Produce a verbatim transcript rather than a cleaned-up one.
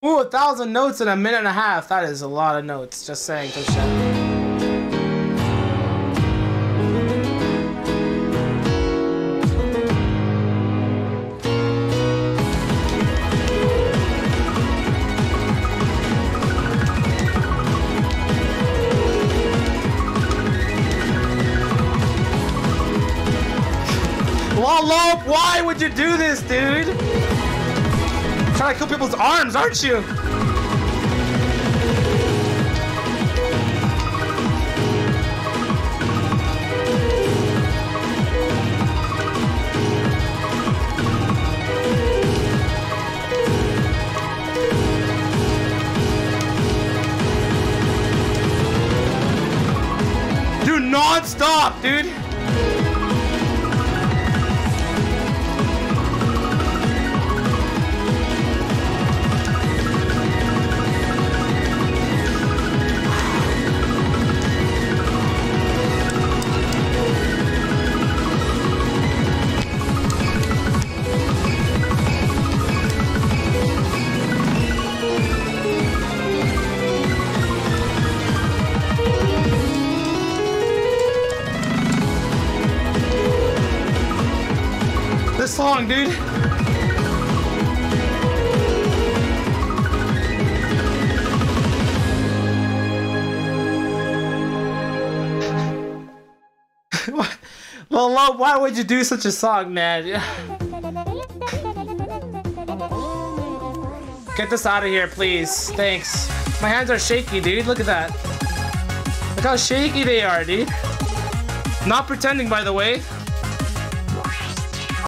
Ooh, a thousand notes in a minute and a half. That is a lot of notes. Just saying, Tosha. Loloppe, why would you do this, dude? Trying to kill people's arms, aren't you? Do not stop, dude. Song, dude. Well, why would you do such a song, man? Get this out of here, please. Thanks. My hands are shaky, dude. Look at that. Look how shaky they are, dude. Not pretending, by the way.